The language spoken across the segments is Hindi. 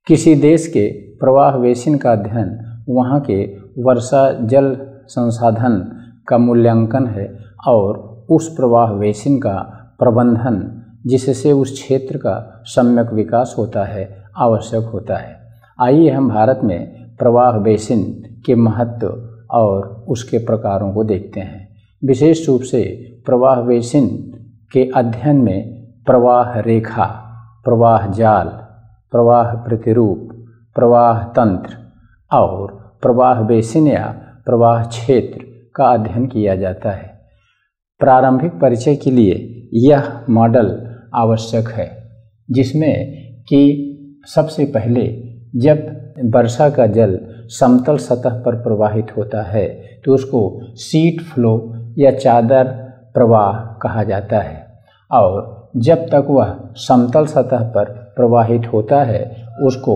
किसी देश के प्रवाह बेसिन का अध्ययन वहाँ के वर्षा जल संसाधन का मूल्यांकन है और उस प्रवाह बेसिन का प्रबंधन, जिससे उस क्षेत्र का सम्यक विकास होता है, आवश्यक होता है। आइए हम भारत में प्रवाह बेसिन के महत्व और उसके प्रकारों को देखते हैं। विशेष रूप से प्रवाह बेसिन के अध्ययन में प्रवाह रेखा, प्रवाह जाल, प्रवाह प्रतिरूप, प्रवाह तंत्र और प्रवाह बेसिन या प्रवाह क्षेत्र का अध्ययन किया जाता है। प्रारंभिक परिचय के लिए यह मॉडल आवश्यक है, जिसमें कि सबसे पहले जब वर्षा का जल समतल सतह पर प्रवाहित होता है तो उसको शीट फ्लो या चादर प्रवाह कहा जाता है, और जब तक वह समतल सतह पर प्रवाहित होता है उसको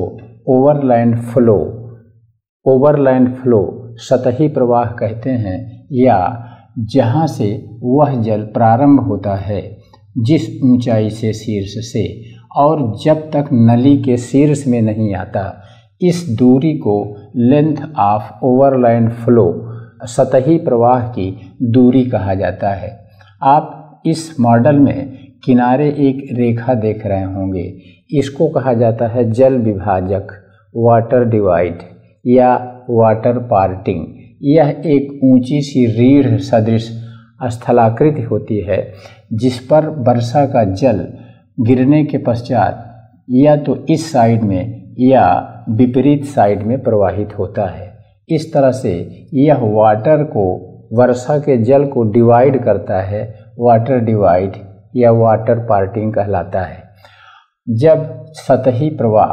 ओवरलैंड फ्लो सतही प्रवाह कहते हैं, या जहाँ से वह जल प्रारंभ होता है जिस ऊंचाई से शीर्ष से, और जब तक नली के शीर्ष में नहीं आता, इस दूरी को लेंथ ऑफ ओवरलैंड फ्लो सतही प्रवाह की दूरी कहा जाता है। आप इस मॉडल में किनारे एक रेखा देख रहे होंगे, इसको कहा जाता है जल विभाजक, वाटर डिवाइड या वाटर पार्टिंग। यह एक ऊंची सी रीढ़ सदृश स्थलाकृति होती है जिस पर वर्षा का जल गिरने के पश्चात या तो इस साइड में या विपरीत साइड में प्रवाहित होता है। इस तरह से यह वाटर को, वर्षा के जल को डिवाइड करता है, वाटर डिवाइड या वाटर पार्टिंग कहलाता है। जब सतही प्रवाह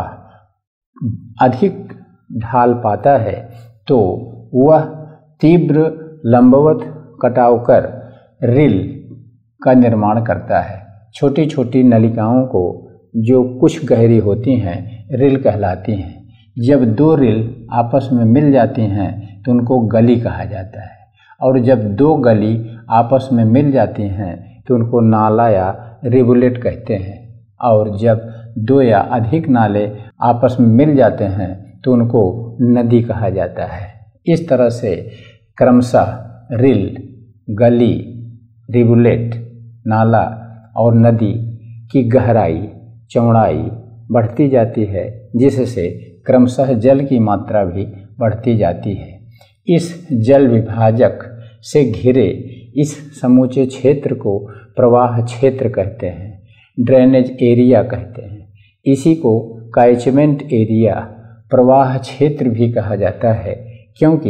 अधिक ढाल पाता है तो वह तीव्र लंबवत कटाव कर रिल का निर्माण करता है। छोटी छोटी नलिकाओं को, जो कुछ गहरी होती हैं, रिल कहलाती हैं। जब दो रिल आपस में मिल जाती हैं तो उनको गली कहा जाता है, और जब दो गली आपस में मिल जाती हैं तो उनको नाला या रिवुलेट कहते हैं, और जब दो या अधिक नाले आपस में मिल जाते हैं तो उनको नदी कहा जाता है। इस तरह से क्रमशः रिल, गली, रिवुलेट, नाला और नदी की गहराई, चौड़ाई बढ़ती जाती है, जिससे क्रमशः जल की मात्रा भी बढ़ती जाती है। इस जल विभाजक से घिरे इस समूचे क्षेत्र को प्रवाह क्षेत्र कहते हैं, ड्रेनेज एरिया कहते हैं। इसी को कैचमेंट एरिया, प्रवाह क्षेत्र भी कहा जाता है, क्योंकि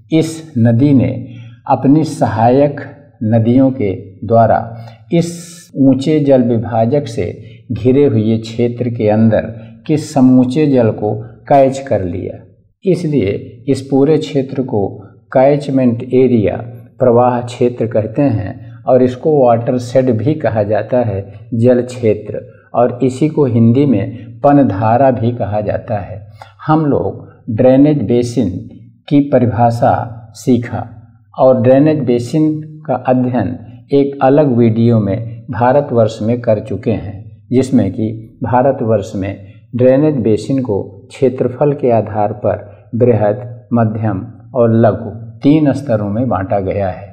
इस नदी ने अपनी सहायक नदियों के द्वारा इस ऊंचे जल विभाजक से घिरे हुए क्षेत्र के अंदर के समूचे जल को कैच कर लिया। इसलिए इस पूरे क्षेत्र को कैचमेंट एरिया, प्रवाह क्षेत्र कहते हैं, और इसको वाटर शेड भी कहा जाता है, जल क्षेत्र, और इसी को हिंदी में पनधारा भी कहा जाता है। हम लोग ड्रेनेज बेसिन की परिभाषा सीखा, और ड्रेनेज बेसिन का अध्ययन एक अलग वीडियो में भारतवर्ष में कर चुके हैं, जिसमें कि भारतवर्ष में ड्रेनेज बेसिन को क्षेत्रफल के आधार पर बृहद, मध्यम और लघु 3 स्तरों में बांटा गया है।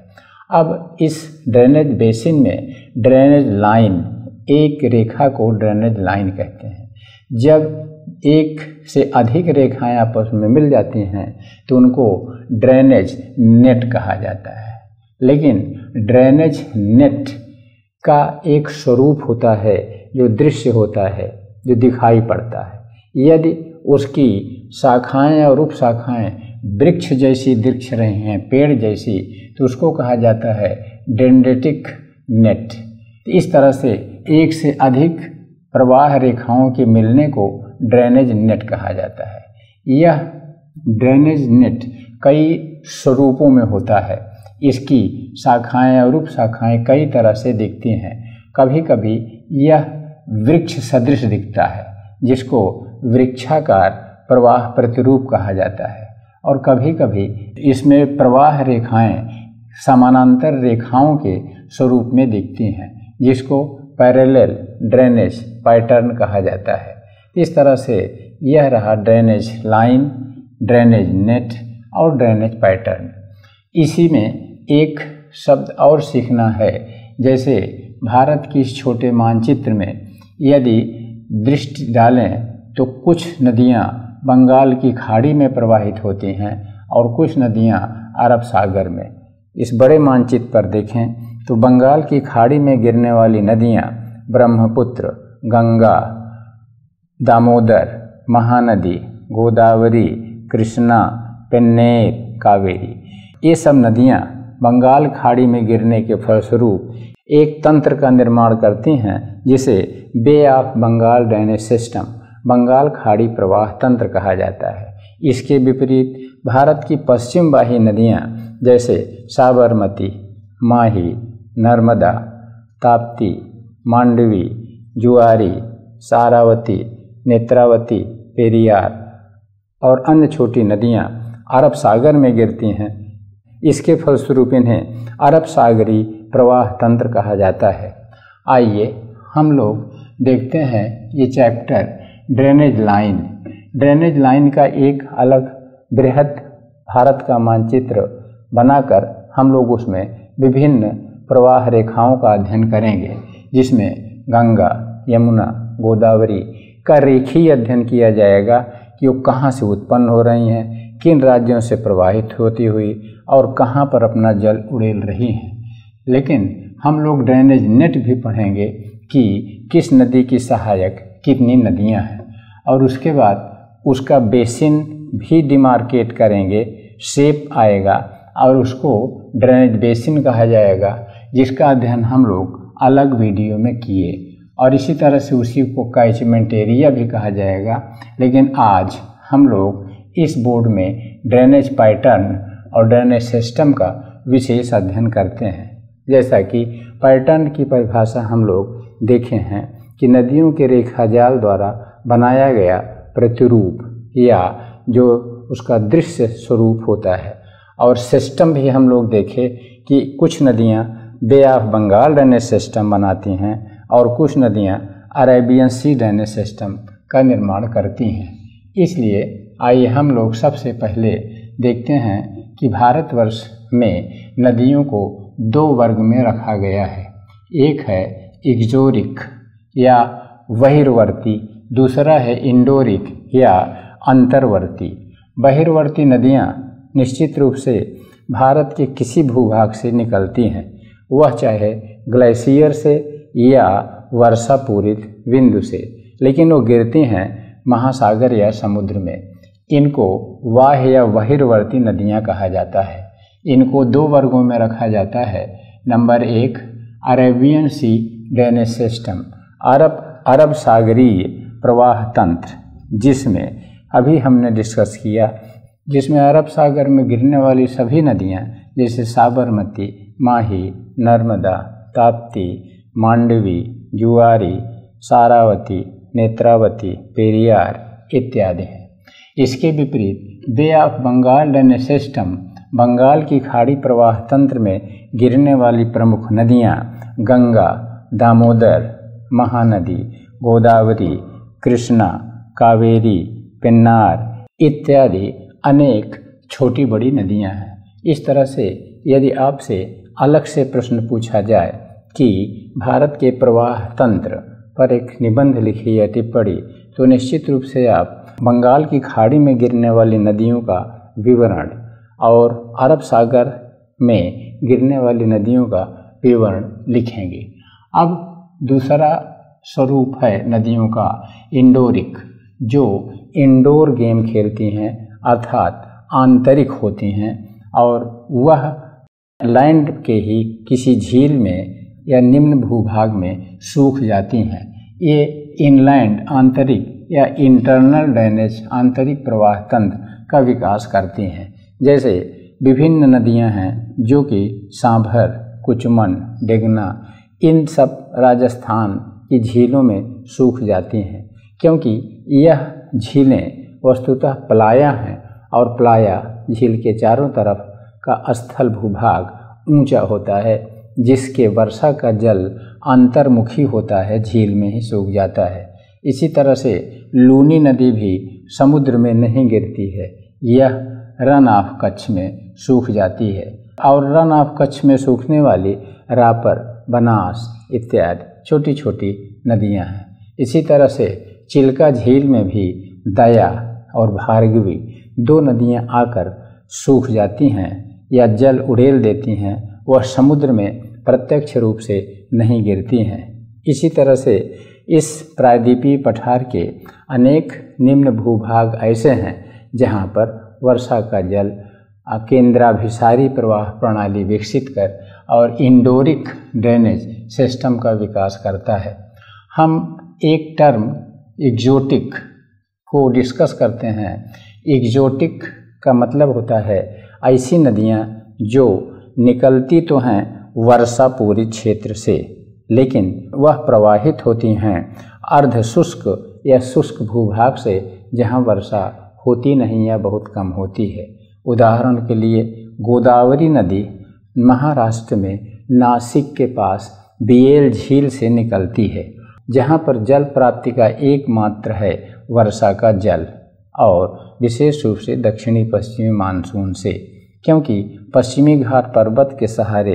अब इस ड्रेनेज बेसिन में ड्रेनेज लाइन, एक रेखा को ड्रेनेज लाइन कहते हैं। जब एक से अधिक रेखाएं आपस में मिल जाती हैं तो उनको ड्रेनेज नेट कहा जाता है। लेकिन ड्रेनेज नेट का एक स्वरूप होता है जो दृश्य होता है, जो दिखाई पड़ता है। यदि उसकी शाखाएं और उपशाखाएं वृक्ष जैसी दिख रही हैं, पेड़ जैसी, तो उसको कहा जाता है डेंड्रिटिक नेट। इस तरह से एक से अधिक प्रवाह रेखाओं के मिलने को ड्रेनेज नेट कहा जाता है। यह ड्रेनेज नेट कई स्वरूपों में होता है। इसकी शाखाएं और उपशाखाएं कई तरह से दिखती हैं। कभी कभी यह वृक्ष सदृश दिखता है, जिसको वृक्षाकार प्रवाह प्रतिरूप कहा जाता है, और कभी कभी इसमें प्रवाह रेखाएं समानांतर रेखाओं के स्वरूप में दिखती हैं, जिसको पैरेलल ड्रेनेज पैटर्न कहा जाता है। इस तरह से यह रहा ड्रेनेज लाइन, ड्रेनेज नेट और ड्रेनेज पैटर्न। इसी में एक शब्द और सीखना है। जैसे भारत की इस छोटे मानचित्र में यदि दृष्टि डालें तो कुछ नदियां बंगाल की खाड़ी में प्रवाहित होती हैं और कुछ नदियां अरब सागर में। इस बड़े मानचित्र पर देखें तो बंगाल की खाड़ी में गिरने वाली नदियां ब्रह्मपुत्र, गंगा, दामोदर, महानदी, गोदावरी, कृष्णा, पेन्नेर, कावेरी, ये सब नदियां बंगाल खाड़ी में गिरने के फलस्वरूप एक तंत्र का निर्माण करती हैं जिसे Bay of Bengal drainage system, Bengal खाड़ी प्रवाह तंत्र कहा जाता है। इसके विपरीत भारत की पश्चिम वाही नदियां जैसे साबरमती, माही, नर्मदा, ताप्ती, मांडवी, जुआरी, सारावती, नेत्रावती, पेरियार और अन्य छोटी नदियां अरब सागर में गिरती हैं। इसके फलस्वरूप इन्हें अरब सागरी प्रवाह तंत्र कहा जाता है। आइए हम लोग देखते हैं ये chapter drainage line. Drainage line का एक अलग बृहद भारत का मानचित्र बनाकर हम लोग उसमें विभिन्न प्रवाह रेखाओं का अध्ययन करेंगे, जिसमें गंगा, यमुना, गोदावरी का रेखीय अध्ययन किया जाएगा कि वो कहाँ से उत्पन्न हो रही हैं, किन राज्यों से प्रवाहित होती हुई और कहाँ पर अपना जल उड़ेल रही हैं। लेकिन हम लोग ड्रेनेज नेट भी पढ़ेंगे कि किस नदी की सहायक कितनी नदियाँ हैं, और उसके बाद उसका बेसिन भी डिमार्केट करेंगे, शेप आएगा और उसको ड्रेनेज बेसिन कहा जाएगा, जिसका अध्ययन हम लोग अलग वीडियो में किए। और इसी तरह से उसी को कैचमेंट एरिया भी कहा जाएगा। लेकिन आज हम लोग इस बोर्ड में ड्रेनेज पैटर्न और ड्रेनेज सिस्टम का विशेष अध्ययन करते हैं। जैसा कि पैटर्न की परिभाषा हम लोग देखे हैं कि नदियों के रेखाजाल द्वारा बनाया गया प्रतिरूप या जो उसका दृश्य स्वरूप होता है। और सिस्टम भी हम लोग देखे कि कुछ नदियाँ Bay of Bengal drainage system बनाती हैं और कुछ नदियाँ अरेबियन सी ड्रेनेज सिस्टम का निर्माण करती हैं। इसलिए आइए हम लोग सबसे पहले देखते हैं कि भारतवर्ष में नदियों को दो वर्ग में रखा गया है। एक है एक्सोरिक या बहिर्वर्ती, दूसरा है इंडोरिक या अंतर्वर्ती। बहिर्वर्ती नदियाँ निश्चित रूप से भारत के किसी भूभाग से निकलती हैं, वह चाहे ग्लेशियर से या वर्षा पूरित बिंदु से, लेकिन वो गिरती हैं महासागर या समुद्र में। इनको वाह या बहिर्वर्ती नदियाँ कहा जाता है। इनको दो वर्गों में रखा जाता है। नंबर एक, अरेबियन सी ड्रेनेज सिस्टम, अरब सागरीय प्रवाह तंत्र, जिसमें अभी हमने डिस्कस किया, जिसमें अरब सागर में गिरने वाली सभी नदियाँ जैसे साबरमती, माही, नर्मदा, ताप्ती, मांडवी, जुआरी, सारावती, नेत्रावती, पेरियार इत्यादि हैं। इसके विपरीत Bay of Bengal drainage system, Bengal की खाड़ी प्रवाह तंत्र में गिरने वाली प्रमुख नदियाँ गंगा, दामोदर, महानदी, गोदावरी, कृष्णा, कावेरी, पेन्नार इत्यादि अनेक छोटी बड़ी नदियाँ हैं। इस तरह से यदि आपसे अलग से प्रश्न पूछा जाए कि भारत के प्रवाह तंत्र पर एक निबंध लिखिए या टिप्पणी, तो निश्चित रूप से आप बंगाल की खाड़ी में गिरने वाली नदियों का विवरण और अरब सागर में गिरने वाली नदियों का विवरण लिखेंगे। अब दूसरा स्वरूप है नदियों का इंडोरिक, जो इंडोर गेम खेलती हैं, अर्थात आंतरिक होती हैं और वह लैंड के ही किसी झील में या निम्न भूभाग में सूख जाती हैं। ये इनलैंड आंतरिक या इंटरनल ड्रेनेज आंतरिक प्रवाह तंत्र का विकास करती हैं। जैसे विभिन्न नदियां हैं जो कि सांभर, कुचमन, डेगना, इन सब राजस्थान की झीलों में सूख जाती हैं, क्योंकि यह झीलें वस्तुतः प्लाया हैं और प्लाया झील के चारों तरफ का स्थल भूभाग ऊंचा होता है, जिसके वर्षा का जल अंतर्मुखी होता है, झील में ही सूख जाता है। इसी तरह से लूनी नदी भी समुद्र में नहीं गिरती है, यह रन ऑफ कच्छ में सूख जाती है। और रन ऑफ कच्छ में सूखने वाली रापर, बनास इत्यादि छोटी छोटी नदियां हैं। इसी तरह से चिल्का झील में भी दया और भार्गवी 2 नदियां आकर सूख जाती हैं या जल उड़ेल देती हैं, वह समुद्र में प्रत्यक्ष रूप से नहीं गिरती हैं। इसी तरह से इस प्रायद्वीपीय पठार के अनेक निम्न भूभाग ऐसे हैं जहाँ पर वर्षा का जल केंद्राभिसारी प्रवाह प्रणाली विकसित कर और इंडोरिक ड्रेनेज सिस्टम का विकास करता है। हम एक टर्म एक्जोटिक को डिस्कस करते हैं। एक्जोटिक का मतलब होता है ऐसी नदियाँ जो निकलती तो हैं वर्षा पूरी क्षेत्र से, लेकिन वह प्रवाहित होती हैं अर्ध शुष्क या शुष्क भूभाग से जहाँ वर्षा होती नहीं या बहुत कम होती है। उदाहरण के लिए गोदावरी नदी महाराष्ट्र में नासिक के पास बिएल झील से निकलती है, जहाँ पर जल प्राप्ति का एकमात्र है वर्षा का जल, और विशेष रूप से दक्षिणी पश्चिमी मानसून से, क्योंकि पश्चिमी घाट पर्वत के सहारे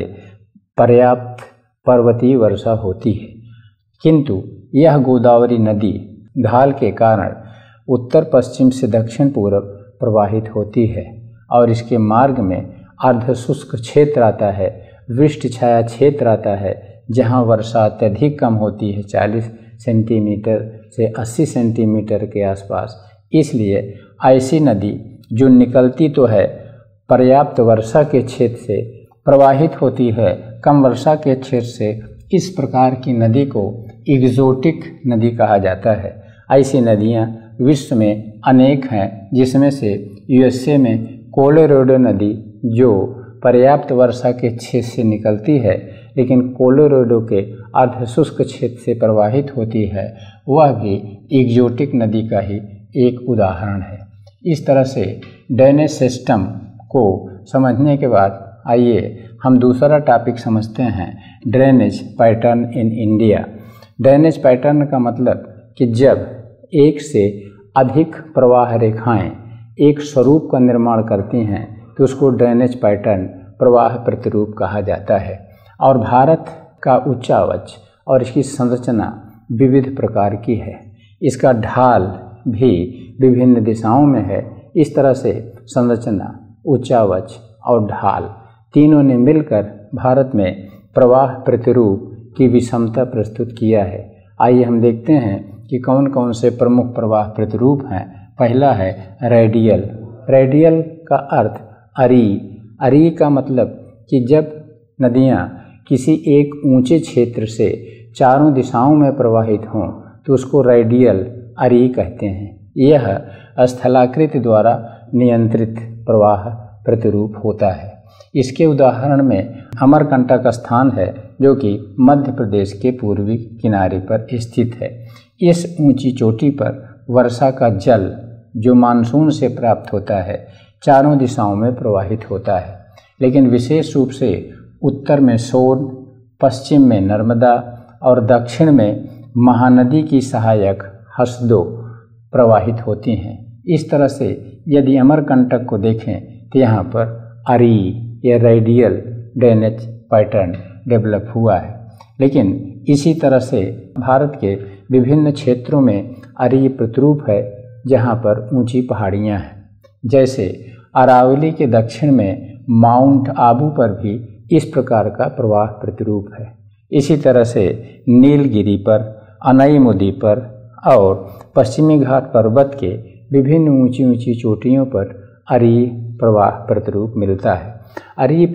पर्याप्त पर्वतीय वर्षा होती है। किंतु यह गोदावरी नदी ढाल के कारण उत्तर पश्चिम से दक्षिण पूर्व प्रवाहित होती है और इसके मार्ग में अर्धशुष्क क्षेत्र आता है, वृष्टि छाया क्षेत्र आता है, जहां वर्षा अत्यधिक कम होती है, 40 सेंटीमीटर से 80 सेंटीमीटर के आसपास। इसलिए ऐसी नदी जो निकलती तो है पर्याप्त वर्षा के क्षेत्र से, प्रवाहित होती है कम वर्षा के क्षेत्र से, इस प्रकार की नदी को एक्जोटिक नदी कहा जाता है। ऐसी नदियां विश्व में अनेक हैं, जिसमें से यूएसए में कोलोराडो नदी जो पर्याप्त वर्षा के क्षेत्र से निकलती है लेकिन कोलोराडो के अर्धशुष्क क्षेत्र से प्रवाहित होती है, वह भी एक्जोटिक नदी का ही एक उदाहरण है। इस तरह से ड्रेनेज सिस्टम को समझने के बाद आइए हम दूसरा टॉपिक समझते हैं, drainage pattern in India. Drainage pattern का मतलब कि जब एक से अधिक प्रवाह रेखाएं एक स्वरूप का निर्माण करती हैं तो उसको ड्रेनेज पैटर्न, प्रवाह प्रतिरूप कहा जाता है। और भारत का उच्चावच और इसकी संरचना विविध प्रकार की है। इसका ढाल भी विभिन्न दिशाओं में है। इस तरह से संरचना, उच्चावच और ढाल तीनों ने मिलकर भारत में प्रवाह प्रतिरूप की विषमता प्रस्तुत किया है। आइए हम देखते हैं कि कौन कौन से प्रमुख प्रवाह प्रतिरूप हैं। पहला है रेडियल। रेडियल का अर्थ अरी। अरी का मतलब कि जब नदियाँ किसी एक ऊंचे क्षेत्र से चारों दिशाओं में प्रवाहित हों तो उसको रेडियल अरी कहते हैं। यह स्थलाकृति द्वारा नियंत्रित प्रवाह प्रतिरूप होता है। इसके उदाहरण में अमरकंटक स्थान है जो कि मध्य प्रदेश के पूर्वी किनारे पर स्थित है। इस ऊंची चोटी पर वर्षा का जल जो मानसून से प्राप्त होता है चारों दिशाओं में प्रवाहित होता है, लेकिन विशेष रूप से उत्तर में सोन, पश्चिम में नर्मदा और दक्षिण में महानदी की सहायक हसदो प्रवाहित होती हैं। इस तरह से यदि अमरकंटक को देखें तो यहाँ पर अरी या रेडियल ड्रेनेज पैटर्न डेवलप हुआ है। लेकिन इसी तरह से भारत के विभिन्न क्षेत्रों में अरी प्रतिरूप है जहाँ पर ऊंची पहाड़ियाँ हैं। जैसे अरावली के दक्षिण में माउंट आबू पर भी इस प्रकार का प्रवाह प्रतिरूप है। इसी तरह से नीलगिरी पर, अनईमुदी पर और पश्चिमी घाट पर्वत के विभिन्न ऊंची ऊंची चोटियों पर अरी प्रवाह प्रतिरूप मिलता है। अरी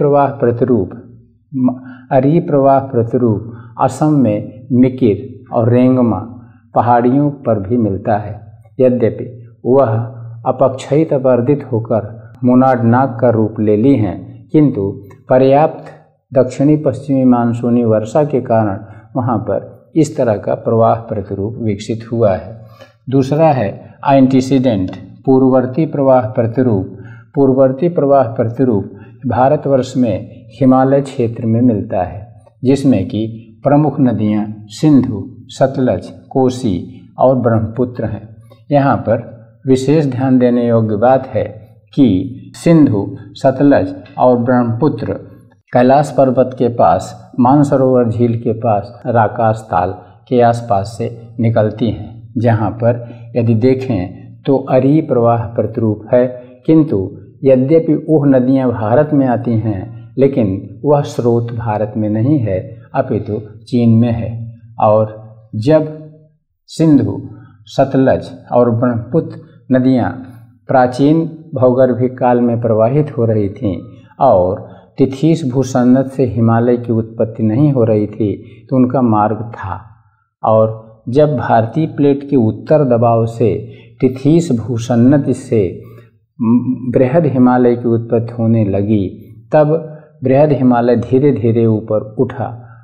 प्रवाह प्रतिरूप असम में मिकिर और रेंगमा पहाड़ियों पर भी मिलता है। यद्यपि वह अपक्षयित वर्धित होकर मोनाडनाक का रूप ले ली हैं, किंतु पर्याप्त दक्षिणी पश्चिमी मानसूनी वर्षा के कारण वहाँ पर इस तरह का प्रवाह प्रतिरूप विकसित हुआ है। दूसरा है एंटीसीडेंट, पूर्ववर्ती प्रवाह प्रतिरूप। पूर्ववर्ती प्रवाह प्रतिरूप भारतवर्ष में हिमालय क्षेत्र में मिलता है, जिसमें कि प्रमुख नदियाँ सिंधु, सतलज, कोसी और ब्रह्मपुत्र हैं। यहाँ पर विशेष ध्यान देने योग्य बात है कि सिंधु, सतलज और ब्रह्मपुत्र कैलाश पर्वत के पास, मानसरोवर झील के पास, राकाश ताल के आसपास से निकलती हैं, जहाँ पर यदि देखें तो अरी प्रवाह प्रतिरूप है। किंतु यद्यपि वह नदियाँ भारत में आती हैं, लेकिन वह स्रोत भारत में नहीं है, अपितु चीन में है। और जब सिंधु, सतलज और ब्रह्मपुत्र नदियाँ प्राचीन भौगर्भिक काल में प्रवाहित हो रही थीं और तिथीस भूसन्नत से हिमालय की उत्पत्ति नहीं हो रही थी, तो उनका मार्ग था। और जब भारतीय प्लेट के उत्तर दबाव से तिथीस भूसन्नत से बृहद हिमालय की उत्पत्ति होने लगी, तब बृहद हिमालय धीरे धीरे ऊपर उठा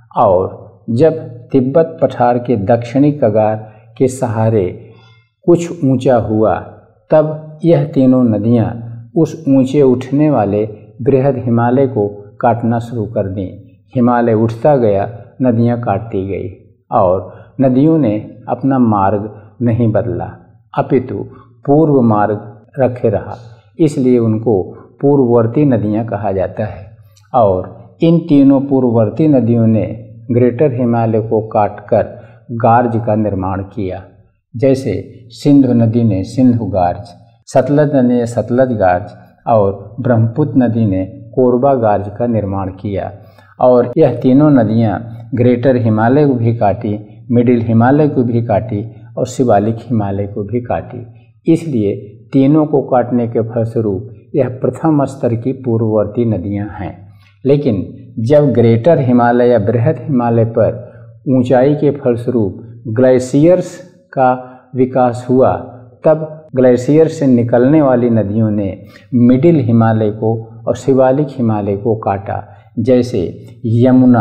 और जब तिब्बत पठार के दक्षिणी कगार के सहारे कुछ ऊंचा हुआ, तब यह तीनों नदियां उस ऊंचे उठने वाले बृहद हिमालय को काटना शुरू कर दी। हिमालय उठता गया, नदियां काटती गई और नदियों ने अपना मार्ग नहीं बदला, अपितु पूर्व मार्ग रखे रहा। इसलिए उनको पूर्ववर्ती नदियां कहा जाता है। और इन तीनों पूर्ववर्ती नदियों ने ग्रेटर हिमालय को काटकर गार्ज का निर्माण किया। जैसे सिंधु नदी ने सिंधु गार्ज, सतलज नदी ने सतलज गार्ज और ब्रह्मपुत्र नदी ने कोरबा गार्ज का निर्माण किया। और यह तीनों नदियां ग्रेटर हिमालय को भी काटी, मिडिल हिमालय को भी काटी और शिवालिक हिमालय को भी काटी। इसलिए तीनों को काटने के फलस्वरूप यह प्रथम स्तर की पूर्ववर्ती नदियां हैं। लेकिन जब ग्रेटर हिमालय या बृहद हिमालय पर ऊंचाई के फलस्वरूप ग्लेशियर्स का विकास हुआ, तब ग्लेशियर से निकलने वाली नदियों ने मिडिल हिमालय को और शिवालिक हिमालय को काटा। जैसे यमुना,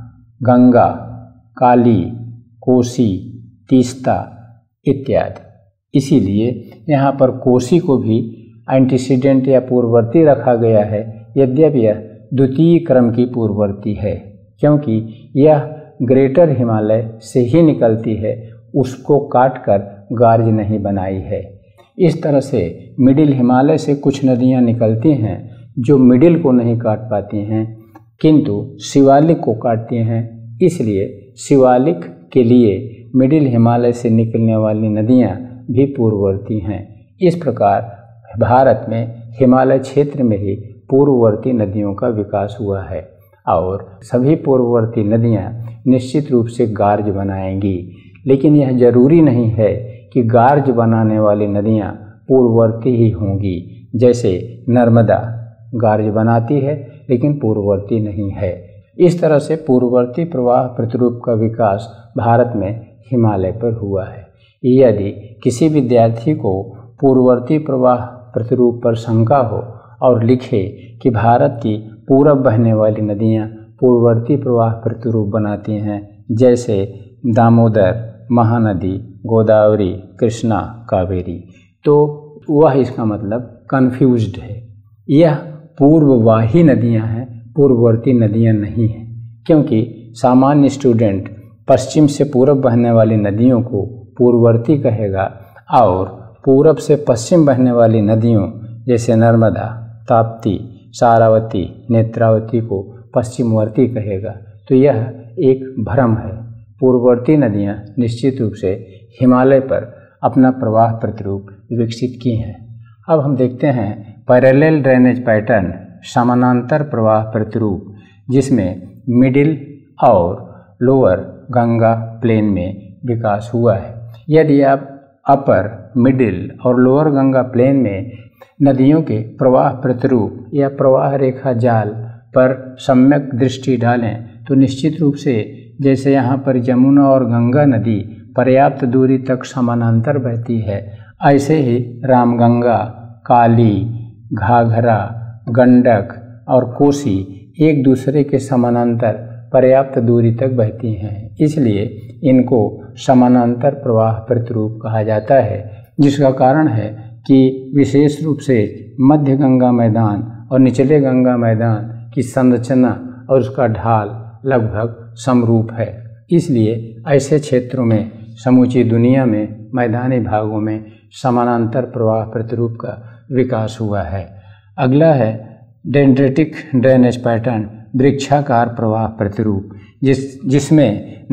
गंगा, काली, कोसी, तीस्ता इत्यादि। इसीलिए यहाँ पर कोसी को भी एंटीसीडेंट या पूर्ववर्ती रखा गया है, यद्यपि यह द्वितीय क्रम की पूर्ववर्ती है, क्योंकि यह ग्रेटर हिमालय से ही निकलती है, उसको काटकर गार्ज नहीं बनाई है। इस तरह से मिडिल हिमालय से कुछ नदियाँ निकलती हैं जो मिडिल को नहीं काट पाती हैं, किंतु शिवालिक को काटती हैं। इसलिए शिवालिक के लिए मिडिल हिमालय से निकलने वाली नदियाँ भी पूर्ववर्ती हैं। इस प्रकार भारत में हिमालय क्षेत्र में ही पूर्ववर्ती नदियों का विकास हुआ है और सभी पूर्ववर्ती नदियाँ निश्चित रूप से गार्ज बनाएंगी। लेकिन यह जरूरी नहीं है कि गार्ज बनाने वाली नदियाँ पूर्ववर्ती ही होंगी। जैसे नर्मदा गार्ज बनाती है लेकिन पूर्ववर्ती नहीं है। इस तरह से पूर्ववर्ती प्रवाह प्रतिरूप का विकास भारत में हिमालय पर हुआ है। यदि किसी विद्यार्थी को पूर्ववर्ती प्रवाह प्रतिरूप पर शंका हो और लिखे कि भारत की पूरब बहने वाली नदियाँ पूर्ववर्ती प्रवाह प्रतिरूप बनाती हैं, जैसे दामोदर, महानदी, गोदावरी, कृष्णा, कावेरी, तो वह इसका मतलब कन्फ्यूज्ड है। यह पूर्ववाही नदियाँ हैं, पूर्ववर्ती नदियाँ नहीं हैं, क्योंकि सामान्य स्टूडेंट पश्चिम से पूरब बहने वाली नदियों को पूर्ववर्ती कहेगा और पूरब से पश्चिम बहने वाली नदियों जैसे नर्मदा, ताप्ती, सारावती, नेत्रावती को पश्चिमवर्ती कहेगा। तो यह एक भ्रम है। पूर्ववर्ती नदियाँ निश्चित रूप से हिमालय पर अपना प्रवाह प्रतिरूप विकसित की हैं। अब हम देखते हैं पैरेलल ड्रेनेज पैटर्न, समानांतर प्रवाह प्रतिरूप, जिसमें मिडिल और लोअर गंगा प्लेन में विकास हुआ है। यदि आप अपर, मिडिल और लोअर गंगा प्लेन में नदियों के प्रवाह प्रतिरूप या प्रवाह रेखा जाल पर सम्यक दृष्टि डालें तो निश्चित रूप से जैसे यहाँ पर यमुना और गंगा नदी पर्याप्त दूरी तक समानांतर बहती है, ऐसे ही रामगंगा, काली, घाघरा, गंडक और कोसी एक दूसरे के समानांतर पर्याप्त दूरी तक बहती हैं। इसलिए इनको समानांतर प्रवाह प्रतिरूप कहा जाता है, जिसका कारण है कि विशेष रूप से मध्य गंगा मैदान और निचले गंगा मैदान की संरचना और उसका ढाल लगभग समरूप है। इसलिए ऐसे क्षेत्रों में समूची दुनिया में मैदानी भागों में समानांतर प्रवाह प्रतिरूप का विकास हुआ है। अगला है डेंड्रेटिक ड्रेनेज पैटर्न, वृक्षाकार प्रवाह प्रतिरूप, जिसमें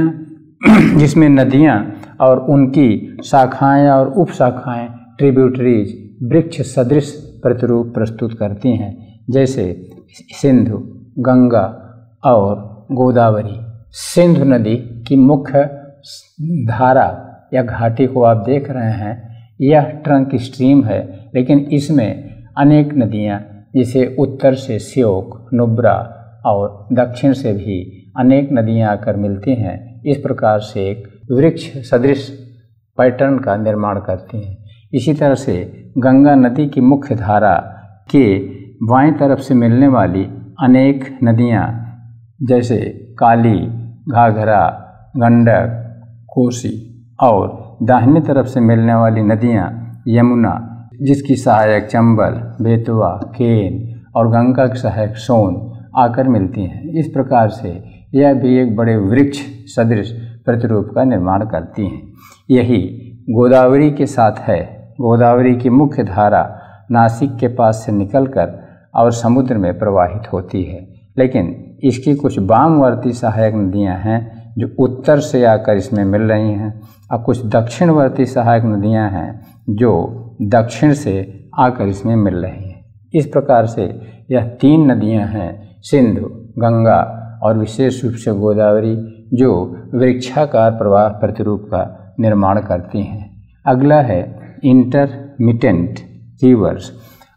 नदियाँ और उनकी शाखाएं और उपशाखाएं ट्रिब्यूटरीज वृक्ष सदृश प्रतिरूप प्रस्तुत करती हैं, जैसे सिंधु, गंगा और गोदावरी। सिंधु नदी की मुख्य धारा या घाटी को आप देख रहे हैं, यह ट्रंक स्ट्रीम है, लेकिन इसमें अनेक नदियाँ जिसे उत्तर से श्योक, नुब्रा और दक्षिण से भी अनेक नदियाँ आकर मिलती हैं। इस प्रकार से एक वृक्ष सदृश पैटर्न का निर्माण करती हैं। इसी तरह से गंगा नदी की मुख्य धारा के बाएं तरफ से मिलने वाली अनेक नदियाँ जैसे काली, घाघरा, गंडक, कोसी और दाहिने तरफ से मिलने वाली नदियाँ यमुना, जिसकी सहायक चंबल, बेतवा, केन और गंगा की सहायक सोन आकर मिलती हैं। इस प्रकार से यह भी एक बड़े वृक्ष सदृश प्रतिरूप का निर्माण करती हैं। यही गोदावरी के साथ है। गोदावरी की मुख्य धारा नासिक के पास से निकलकर और समुद्र में प्रवाहित होती है, लेकिन इसकी कुछ वामवर्ती सहायक नदियां हैं जो उत्तर से आकर इसमें मिल रही हैं, और कुछ दक्षिणवर्ती सहायक नदियां हैं जो दक्षिण से आकर इसमें मिल रही हैं। इस प्रकार से यह 3 नदियां हैं, सिंधु, गंगा और विशेष रूप से गोदावरी, जो वृक्षाकार प्रवाह प्रतिरूप का निर्माण करती हैं। अगला है intermittent rivers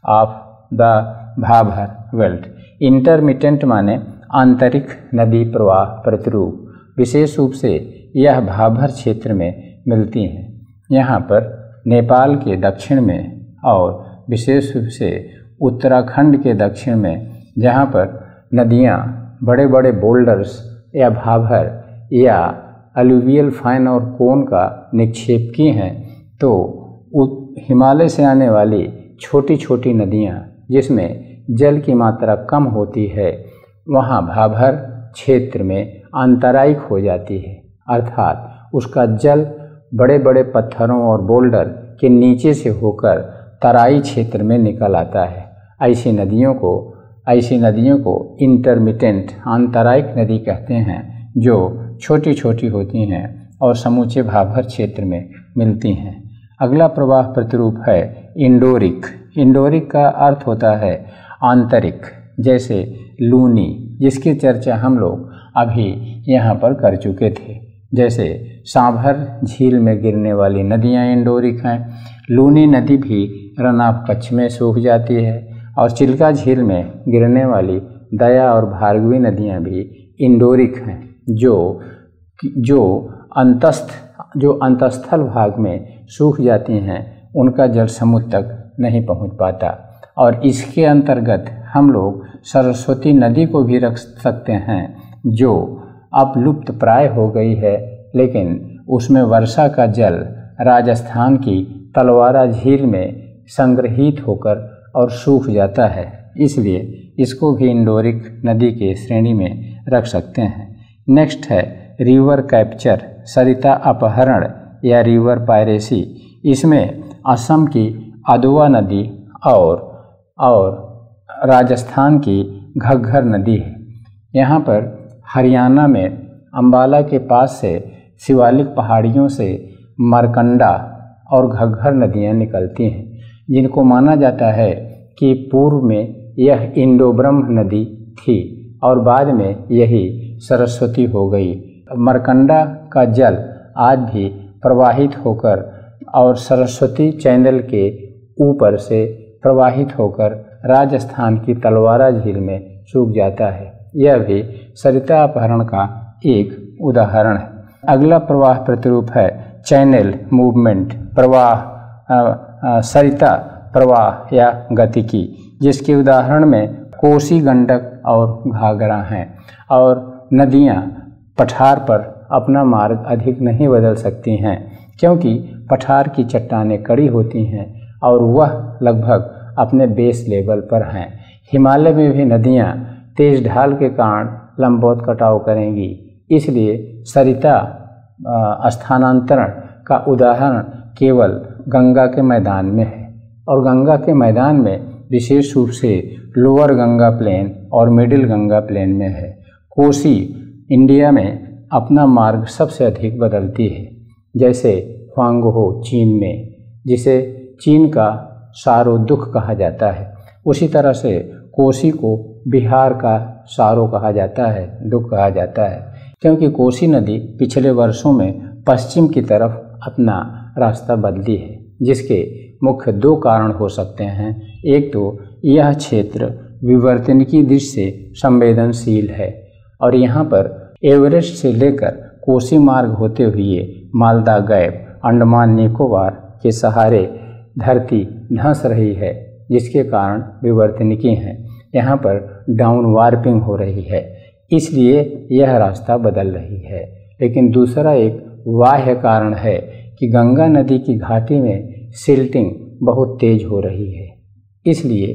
of the Bhabar belt. Intermittent माने आंतरिक नदी प्रवाह प्रतिरूप, विशेष रूप से यह भाभर क्षेत्र में मिलती हैं। यहाँ पर नेपाल के दक्षिण में और विशेष रूप से उत्तराखंड के दक्षिण में, जहाँ पर नदियाँ बड़े बड़े बोल्डर्स या भाभर या अलुवियल फाइन और कोन का निक्षेप की हैं, तो हिमालय से आने वाली छोटी छोटी नदियाँ जिसमें जल की मात्रा कम होती है, वहाँ भाभर क्षेत्र में आंतरायिक हो जाती है, अर्थात उसका जल बड़े बड़े पत्थरों और बोल्डर के नीचे से होकर तराई क्षेत्र में निकल आता है। ऐसी नदियों को इंटरमिटेंट आंतरायिक नदी कहते हैं, जो छोटी छोटी होती हैं और समूचे भाभर क्षेत्र में मिलती हैं। अगला प्रवाह प्रतिरूप है इंडोरिक। इंडोरिक का अर्थ होता है आंतरिक, जैसे लूनी, जिसकी चर्चा हम लोग अभी यहाँ पर कर चुके थे। जैसे सांभर झील में गिरने वाली नदियाँ इंडोरिक हैं। लूनी नदी भी रन ऑफ कच्छ में सूख जाती है, और चिल्का झील में गिरने वाली दया और भार्गवी नदियाँ भी इंडोरिक हैं, जो अंतस्थल भाग में सूख जाती हैं। उनका जल समुद्र तक नहीं पहुंच पाता। और इसके अंतर्गत हम लोग सरस्वती नदी को भी रख सकते हैं, जो अब लुप्त प्राय हो गई है, लेकिन उसमें वर्षा का जल राजस्थान की तलवारा झील में संग्रहित होकर और सूख जाता है, इसलिए इसको भी इंडोरिक नदी के श्रेणी में रख सकते हैं। नेक्स्ट है रिवर कैप्चर, सरिता अपहरण या रिवर पायरेसी। इसमें असम की अदवा नदी और राजस्थान की घग्गर नदी है। यहाँ पर हरियाणा में अंबाला के पास से शिवालिक पहाड़ियों से मरकंडा और घग्गर नदियाँ निकलती हैं, जिनको माना जाता है कि पूर्व में यह इंडो ब्रह्म नदी थी और बाद में यही सरस्वती हो गई। मरकंडा का जल आज भी प्रवाहित होकर और सरस्वती चैनल के ऊपर से प्रवाहित होकर राजस्थान की तलवारा झील में सूख जाता है। यह भी सरिता अपहरण का एक उदाहरण है। अगला प्रवाह प्रतिरूप है चैनल मूवमेंट प्रवाह, सरिता प्रवाह या गतिकी, जिसके उदाहरण में कोसी, गंडक और घाघरा हैं। और नदियाँ पठार पर अपना मार्ग अधिक नहीं बदल सकती हैं, क्योंकि पठार की चट्टानें कड़ी होती हैं और वह लगभग अपने बेस लेवल पर हैं। हिमालय में भी नदियाँ तेज ढाल के कारण लंबवत कटाव करेंगी, इसलिए सरिता स्थानांतरण का उदाहरण केवल गंगा के मैदान में है और गंगा के मैदान में विशेष रूप से लोअर गंगा प्लेन और मिडिल गंगा प्लेन में है। कोसी इंडिया में अपना मार्ग सबसे अधिक बदलती है, जैसे ह्वांगहो चीन में, जिसे चीन का सारो दुख कहा जाता है, उसी तरह से कोसी को बिहार का सारो कहा जाता है, दुख कहा जाता है, क्योंकि कोसी नदी पिछले वर्षों में पश्चिम की तरफ अपना रास्ता बदली है, जिसके मुख्य दो कारण हो सकते हैं। एक तो यह क्षेत्र विवर्तनिकी दृष्टि से संवेदनशील है और यहाँ पर एवरेस्ट से लेकर कोसी मार्ग होते हुए मालदा गैप, अंडमान निकोबार के सहारे धरती धंस रही है, जिसके कारण विवर्तनिकी हैं। यहाँ पर डाउन वार्पिंग हो रही है, इसलिए यह रास्ता बदल रही है। लेकिन दूसरा एक बाह्य कारण है कि गंगा नदी की घाटी में सिल्टिंग बहुत तेज हो रही है, इसलिए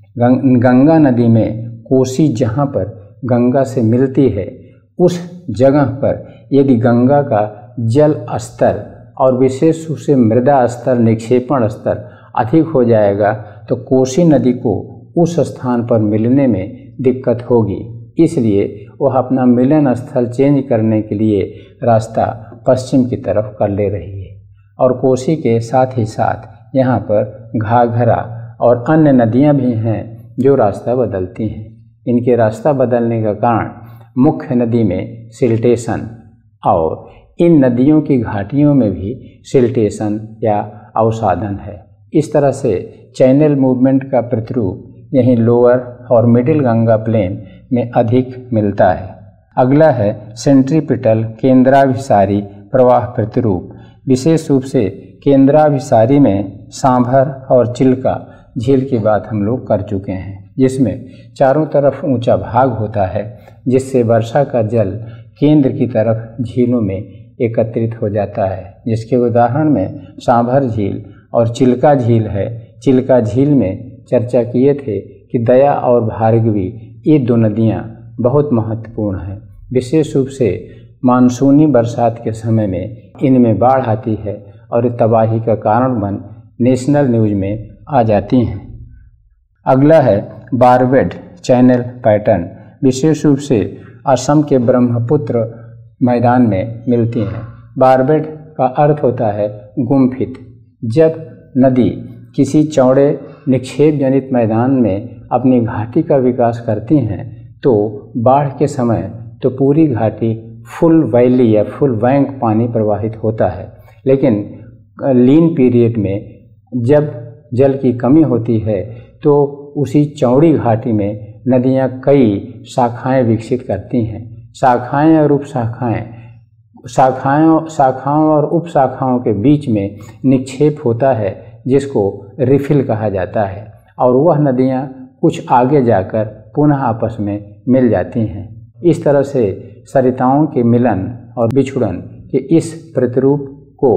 गंगा नदी में कोसी जहाँ पर गंगा से मिलती है उस जगह पर यदि गंगा का जल स्तर और विशेष रूप से मृदा स्तर, निक्षेपण स्तर अधिक हो जाएगा तो कोसी नदी को उस स्थान पर मिलने में दिक्कत होगी। इसलिए वह अपना मिलन स्थल चेंज करने के लिए रास्ता पश्चिम की तरफ कर ले रही है और कोसी के साथ ही साथ यहाँ पर घाघरा और अन्य नदियाँ भी हैं जो रास्ता बदलती हैं। इनके रास्ता बदलने का कारण मुख्य नदी में सिल्टेशन और इन नदियों की घाटियों में भी सिल्टेशन या अवसादन है। इस तरह से चैनल मूवमेंट का प्रतिरूप यहीं लोअर और मिडिल गंगा प्लेन में अधिक मिलता है। अगला है सेंट्रीपिटल केंद्राभिसारी प्रवाह प्रतिरूप। विशेष रूप से केंद्राभिसारी में सांभर और चिल्का झील की बात हम लोग कर चुके हैं, जिसमें चारों तरफ ऊंचा भाग होता है, जिससे वर्षा का जल केंद्र की तरफ झीलों में एकत्रित हो जाता है, जिसके उदाहरण में सांभर झील और चिल्का झील है। चिल्का झील में चर्चा किए थे कि दया और भार्गवी ये दो नदियाँ बहुत महत्वपूर्ण हैं। विशेष रूप से मानसूनी बरसात के समय में इनमें बाढ़ आती है और तबाही का कारण बन नेशनल न्यूज में आ जाती हैं। अगला है बारबेड चैनल पैटर्न। विशेष रूप से असम के ब्रह्मपुत्र मैदान में मिलती हैं। बारबेड का अर्थ होता है गुम्फित। जब नदी किसी चौड़े निक्षेप जनित मैदान में अपनी घाटी का विकास करती हैं तो बाढ़ के समय तो पूरी घाटी फुल वैली या फुल बैंक पानी प्रवाहित होता है, लेकिन लीन पीरियड में जब जल की कमी होती है तो उसी चौड़ी घाटी में नदियाँ कई शाखाएं विकसित करती हैं। शाखाएं और उपशाखाएं, शाखाओं और उपशाखाओं के बीच में निक्षेप होता है जिसको रिफिल कहा जाता है और वह नदियाँ कुछ आगे जाकर पुनः आपस में मिल जाती हैं। इस तरह से सरिताओं के मिलन और बिछुड़न के इस प्रतिरूप को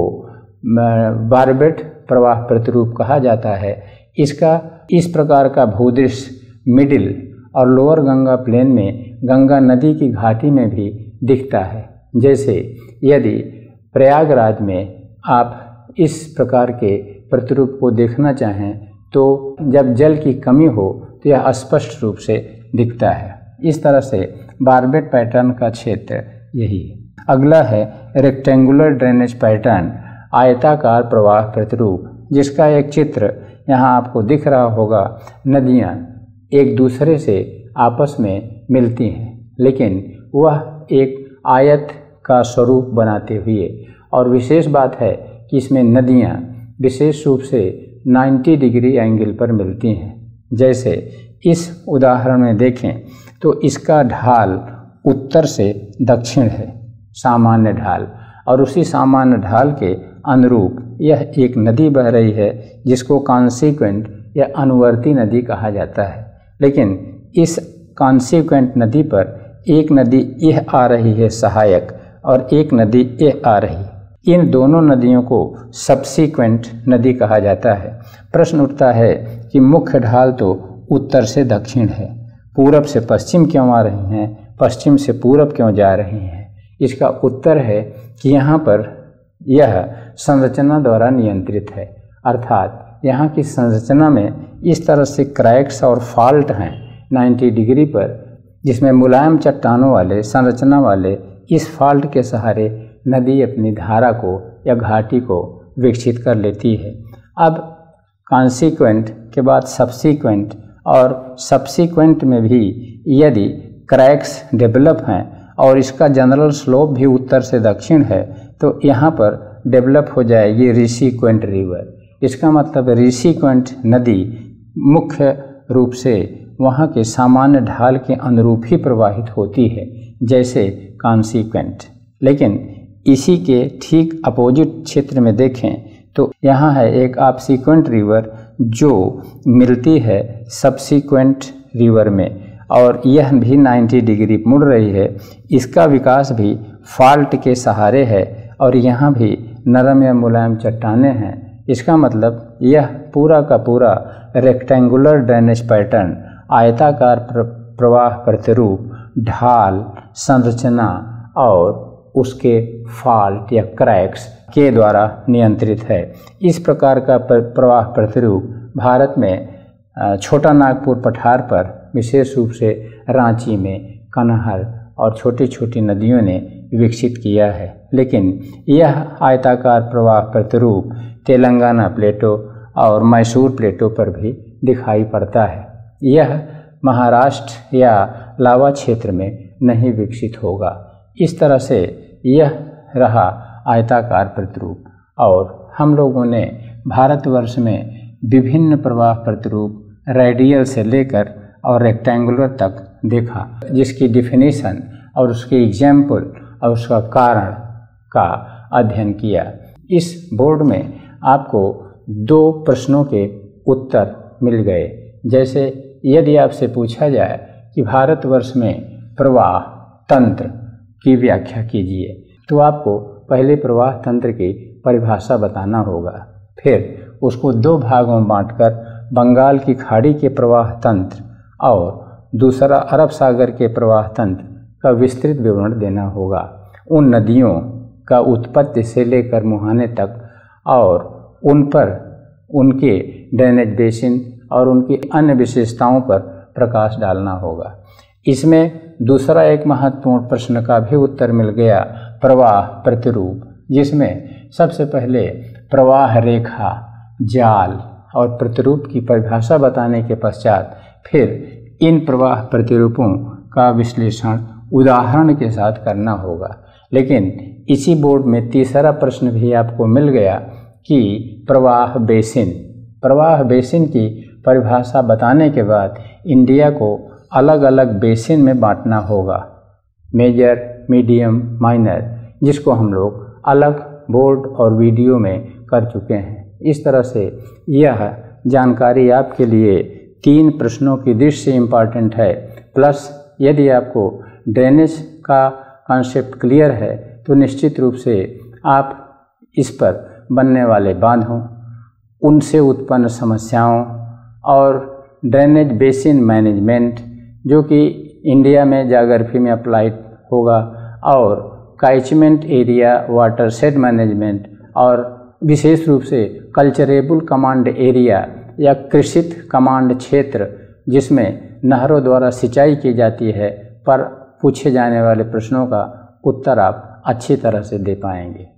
बारबेड प्रवाह प्रतिरूप कहा जाता है। इसका इस प्रकार का भूदृश्य मिडिल और लोअर गंगा प्लेन में गंगा नदी की घाटी में भी दिखता है। जैसे यदि प्रयागराज में आप इस प्रकार के प्रतिरूप को देखना चाहें तो जब जल की कमी हो तो यह स्पष्ट रूप से दिखता है। इस तरह से बारबेड पैटर्न का क्षेत्र यही है। अगला है रेक्टेंगुलर ड्रेनेज पैटर्न, आयताकार प्रवाह प्रतिरूप, जिसका एक चित्र यहाँ आपको दिख रहा होगा। नदियाँ एक दूसरे से आपस में मिलती हैं, लेकिन वह एक आयत का स्वरूप बनाते हुए, और विशेष बात है कि इसमें नदियाँ विशेष रूप से 90 डिग्री एंगल पर मिलती हैं। जैसे इस उदाहरण में देखें तो इसका ढाल उत्तर से दक्षिण है, सामान्य ढाल, और उसी सामान्य ढाल के अनुरूप यह एक नदी बह रही है जिसको कॉन्सिक्वेंट या अनुवर्ती नदी कहा जाता है। लेकिन इस कॉन्सिक्वेंट नदी पर एक नदी यह आ रही है सहायक और एक नदी यह आ रही। इन दोनों नदियों को सब्सिक्वेंट नदी कहा जाता है। प्रश्न उठता है कि मुख्य ढाल तो उत्तर से दक्षिण है, पूरब से पश्चिम क्यों आ रही हैं, पश्चिम से पूरब क्यों जा रही हैं? इसका उत्तर है कि यहाँ पर यह संरचना द्वारा नियंत्रित है अर्थात यहाँ की संरचना में इस तरह से क्रैक्स और फॉल्ट हैं 90 डिग्री पर, जिसमें मुलायम चट्टानों वाले संरचना वाले इस फॉल्ट के सहारे नदी अपनी धारा को या घाटी को विकसित कर लेती है। अब कॉन्सिक्वेंट के बाद सब्सीक्वेंट, और सब्सीक्वेंट में भी यदि क्रैक्स डेवलप हैं और इसका जनरल स्लोप भी उत्तर से दक्षिण है तो यहाँ पर डेवलप हो जाएगी रिसीक्वेंट रिवर। इसका मतलब रिसीक्वेंट नदी मुख्य रूप से वहाँ के सामान्य ढाल के अनुरूप ही प्रवाहित होती है जैसे कॉन्सिक्वेंट। लेकिन इसी के ठीक अपोजिट क्षेत्र में देखें तो यहाँ है एक ऑब्सीक्वेंट रिवर जो मिलती है सब्सीक्वेंट रिवर में, और यह भी 90 डिग्री मुड़ रही है। इसका विकास भी फॉल्ट के सहारे है और यहाँ भी नरम या मुलायम चट्टानें हैं। इसका मतलब यह पूरा का पूरा रेक्टेंगुलर ड्रेनेज पैटर्न, आयताकार प्रवाह प्रतिरूप, ढाल, संरचना और उसके फॉल्ट या क्रैक्स के द्वारा नियंत्रित है। इस प्रकार का प्रवाह प्रतिरूप भारत में छोटा नागपुर पठार पर, विशेष रूप से रांची में, कनहर और छोटी छोटी नदियों ने विकसित किया है। लेकिन यह आयताकार प्रवाह प्रतिरूप तेलंगाना प्लेटो और मैसूर प्लेटो पर भी दिखाई पड़ता है। यह महाराष्ट्र या लावा क्षेत्र में नहीं विकसित होगा। इस तरह से यह रहा आयताकार प्रतिरूप, और हम लोगों ने भारतवर्ष में विभिन्न प्रवाह प्रतिरूप रेडियल से लेकर और रेक्टेंगुलर तक देखा, जिसकी डिफिनीशन और उसके एग्जाम्पल और उसका कारण का अध्ययन किया। इस बोर्ड में आपको 2 प्रश्नों के उत्तर मिल गए। जैसे यदि आपसे पूछा जाए कि भारतवर्ष में प्रवाह तंत्र की व्याख्या कीजिए, तो आपको पहले प्रवाह तंत्र की परिभाषा बताना होगा, फिर उसको 2 भागों में बांटकर बंगाल की खाड़ी के प्रवाह तंत्र और दूसरा अरब सागर के प्रवाह तंत्र का विस्तृत विवरण देना होगा। उन नदियों का उत्पत्ति से लेकर मुहाने तक और उन पर उनके ड्रेनेज बेसिन और उनकी अन्य विशेषताओं पर प्रकाश डालना होगा। इसमें दूसरा एक महत्वपूर्ण प्रश्न का भी उत्तर मिल गया, प्रवाह प्रतिरूप, जिसमें सबसे पहले प्रवाह रेखा, जाल और प्रतिरूप की परिभाषा बताने के पश्चात फिर इन प्रवाह प्रतिरूपों का विश्लेषण उदाहरण के साथ करना होगा। लेकिन इसी बोर्ड में तीसरा प्रश्न भी आपको मिल गया कि प्रवाह बेसिन की परिभाषा बताने के बाद इंडिया को अलग अलग बेसिन में बांटना होगा, मेजर, मीडियम, माइनर, जिसको हम लोग अलग बोर्ड और वीडियो में कर चुके हैं। इस तरह से यह जानकारी आपके लिए 3 प्रश्नों की दृष्टि से इम्पॉर्टेंट है। प्लस यदि आपको ड्रेनेज का कॉन्सेप्ट क्लियर है तो निश्चित रूप से आप इस पर बनने वाले बांधों, उनसे उत्पन्न समस्याओं और ड्रेनेज बेसिन मैनेजमेंट, जो कि इंडिया में ज्योग्राफी में अप्लाइड होगा, और catchment area watershed management, और विशेष रूप से कल्चरेबल कमांड एरिया या कृषित कमांड क्षेत्र, जिसमें नहरों द्वारा सिंचाई की जाती है, पर पूछे जाने वाले प्रश्नों का उत्तर आप अच्छी तरह से दे पाएंगे।